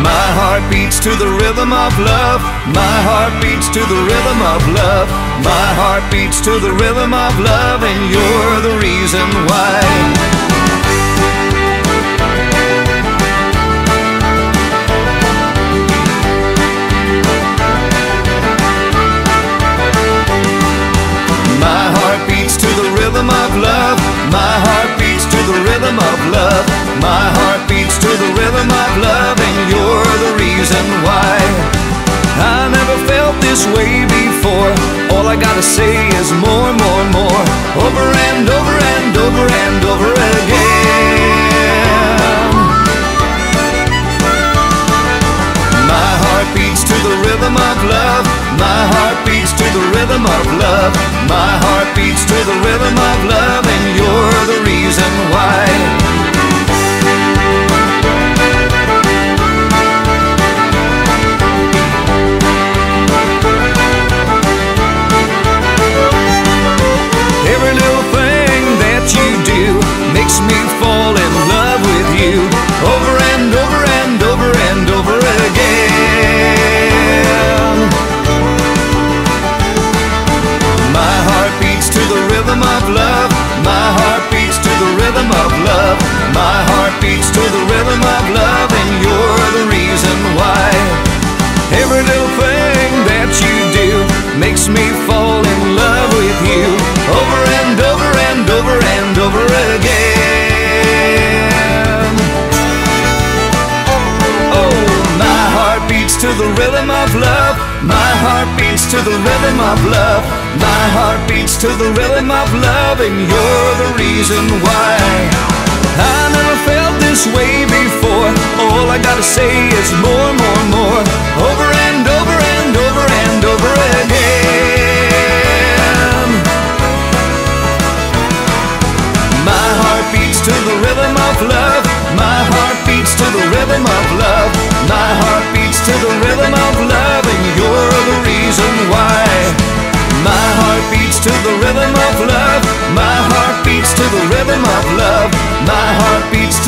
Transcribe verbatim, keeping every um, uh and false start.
My heart beats to the rhythm of love. My heart beats to the rhythm of love. My heart beats to the rhythm of love, and you're the reason why. My heart beats to the rhythm of love. My heart beats to the rhythm of love. My heart beats to the rhythm of love, and you're the reason why. I never felt this way before. All I gotta say is more, more, more. Over and over and over and over again. My heart beats to the rhythm of love. My heart beats to the rhythm of love. My heart beats to the rhythm of love, and you're the reason why. Every little thing that you do makes me fall in love with you. Over and over and over and over again. My heart beats to the rhythm of love. My heart beats to the rhythm of love. My heart beats to the rhythm of love, and you're the reason why. Every little thing that you do makes me fall in love with you. Over and over and over and over again. Oh, my heart beats to the rhythm of love. My heart beats to the rhythm of love. My heart beats to the rhythm of love, and you're the reason why. I never felt this way before. All I gotta say is more, more, more. Over and over and over and over again. My heart beats to the rhythm of love. My heart beats to the rhythm of love. My heart beats to the rhythm of love, and you're the reason why. My heart beats to the rhythm of love. My heart beats to the rhythm of love. My heart beats to